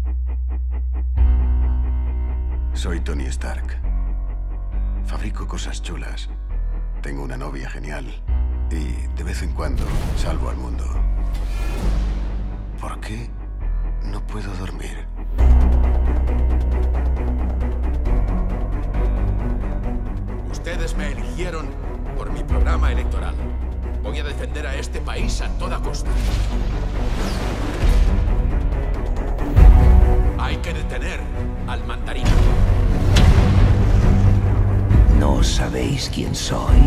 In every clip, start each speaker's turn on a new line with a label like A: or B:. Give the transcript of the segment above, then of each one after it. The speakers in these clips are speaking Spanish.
A: Soy Tony Stark. Fabrico cosas chulas. Tengo una novia genial. Y de vez en cuando salvo al mundo. ¿Por qué no puedo dormir?
B: Ustedes me eligieron por mi programa electoral. Voy a defender a este país a toda costa. Hay que detener al mandarín.
C: No sabéis quién soy.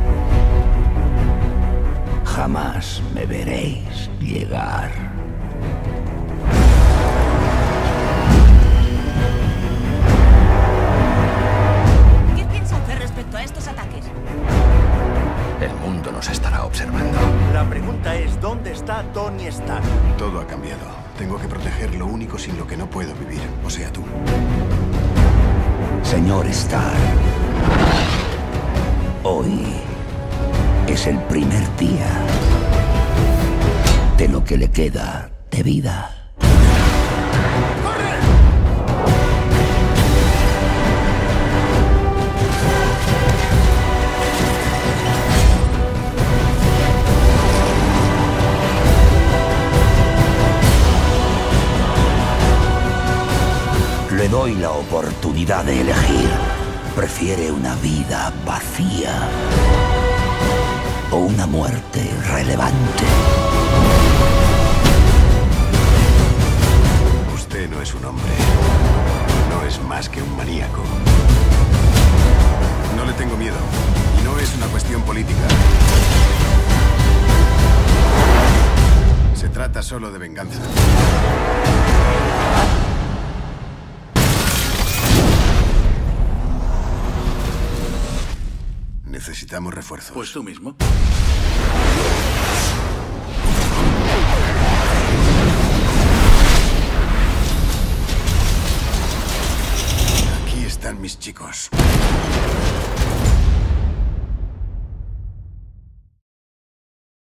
C: Jamás me veréis llegar.
D: ¿Qué piensa hacer respecto a estos ataques?
C: El mundo nos estará observando.
E: La pregunta es, ¿dónde está Tony Stark?
A: Todo ha cambiado. Tengo que proteger lo único sin lo que no puedo vivir. O sea, tú.
C: Señor Stark, hoy es el primer día de lo que le queda de vida. Le doy la oportunidad de elegir. ¿Prefiere una vida vacía o una muerte relevante?
A: Usted no es un hombre. No es más que un maníaco. No le tengo miedo. Y no es una cuestión política. Se trata solo de venganza. Necesitamos refuerzos.
B: Pues tú mismo.
A: Aquí están mis chicos.